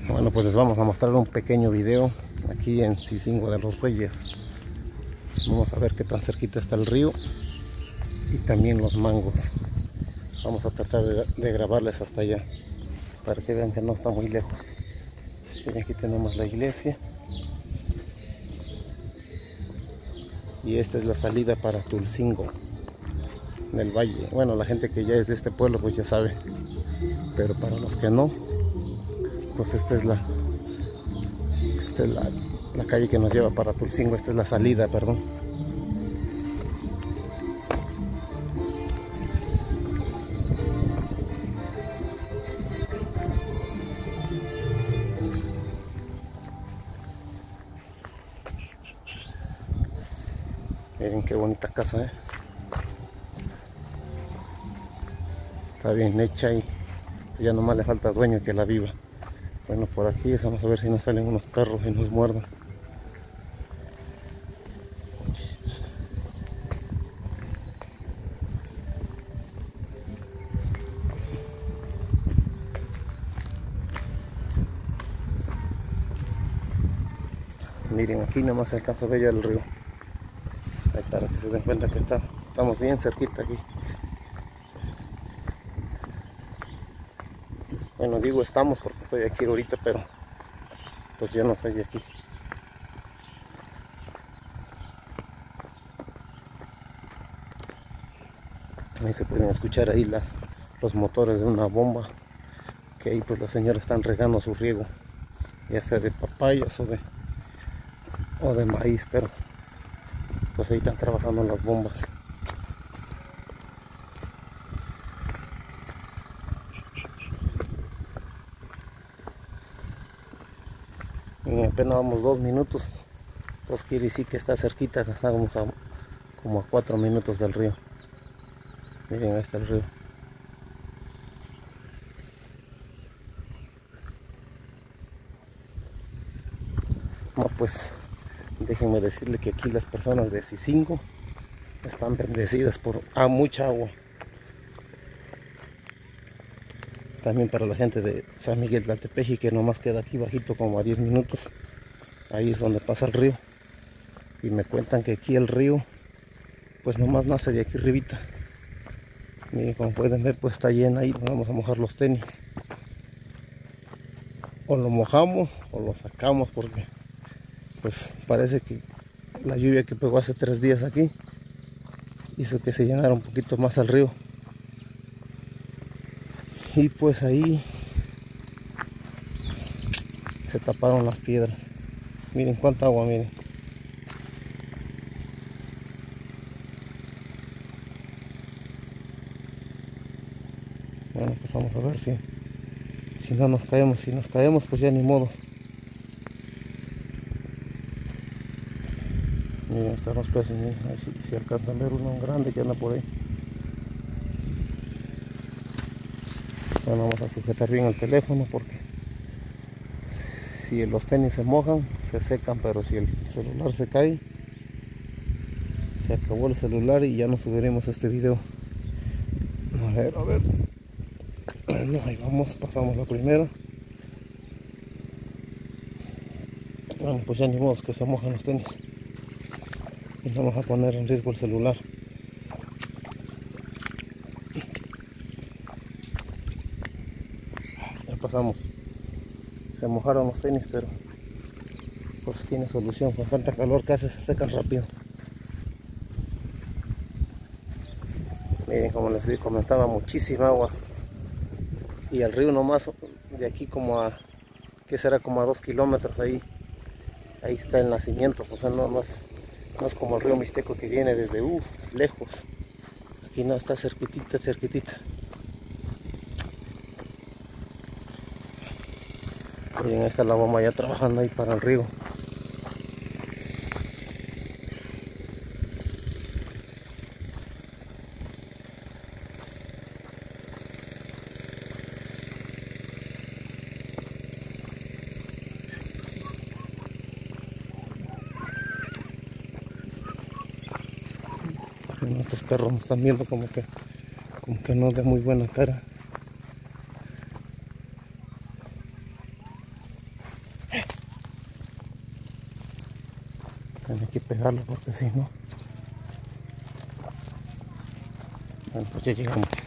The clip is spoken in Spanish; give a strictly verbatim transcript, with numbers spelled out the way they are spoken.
Bueno, pues les vamos a mostrar un pequeño video aquí en Zizingo de los Reyes. Vamos a ver qué tan cerquita está el río y también los mangos. Vamos a tratar de, de grabarles hasta allá para que vean que no está muy lejos. Y aquí tenemos la iglesia y esta es la salida para Tulcingo del Valle. Bueno, la gente que ya es de este pueblo pues ya sabe, pero para los que no, pues esta es la esta es la, la calle que nos lleva para Tulcingo. Esta es la salida, perdón. Miren qué bonita casa, ¿eh? Está bien hecha y ya nomás le falta dueño que la viva. Bueno, por aquí vamos a ver si nos salen unos perros y nos muerdan. Miren, aquí nomás se alcanza a ver ya el río. Ahí para que se den cuenta que está, estamos bien cerquita aquí. Bueno, digo estamos porque estoy aquí ahorita, pero pues yo no soy de aquí. Ahí se pueden escuchar ahí las, los motores de una bomba, que ahí pues las señoras están regando su riego, ya sea de papayas o de, o de maíz, pero pues ahí están trabajando las bombas. Y apenas vamos dos minutos, pues quiere decir que está cerquita, estamos a, como a cuatro minutos del río. Miren, ahí está el río. No, pues déjenme decirle que aquí las personas de Zizingo están bendecidas por ah, mucha agua. También para la gente de San Miguel Tlaltepeji, que nomás queda aquí bajito como a diez minutos. Ahí es donde pasa el río. Y me cuentan que aquí el río pues nomás nace de aquí arribita. Y como pueden ver pues está llena ahí. Vamos a mojar los tenis. O lo mojamos o lo sacamos porque pues parece que la lluvia que pegó hace tres días aquí hizo que se llenara un poquito más al río. Y pues ahí se taparon las piedras. Miren cuánta agua, miren. Bueno, pues vamos a ver si si no nos caemos. Si nos caemos pues ya ni modos. Miren, están los peces, miren. Ahí si, si alcanzan a ver uno grande que anda por ahí. Bueno, vamos a sujetar bien el teléfono porque si los tenis se mojan, se secan, pero si el celular se cae, se acabó el celular y ya no subiremos este video. A ver, a ver. Bueno, ahí vamos, pasamos la primera. Bueno, pues ya ni modo que se mojan los tenis. Y vamos a poner en riesgo el celular. Ya pasamos. Se mojaron los tenis, pero pues tiene solución. Con tanta calor que hace se secan rápido. Miren, como les comentaba, muchísima agua. Y el río nomás de aquí como a, que será como a dos kilómetros ahí. Ahí está el nacimiento. O sea, no, no, es, no es como el río Mixteco que viene desde uh, lejos. Aquí no, está cerquitita, cerquitita. Miren, ahí está la bomba ya trabajando ahí para el río. Estos perros me están viendo como que como que no de muy buena cara. Tiene que pegarlo porque si no. Bueno, pues ya llegamos.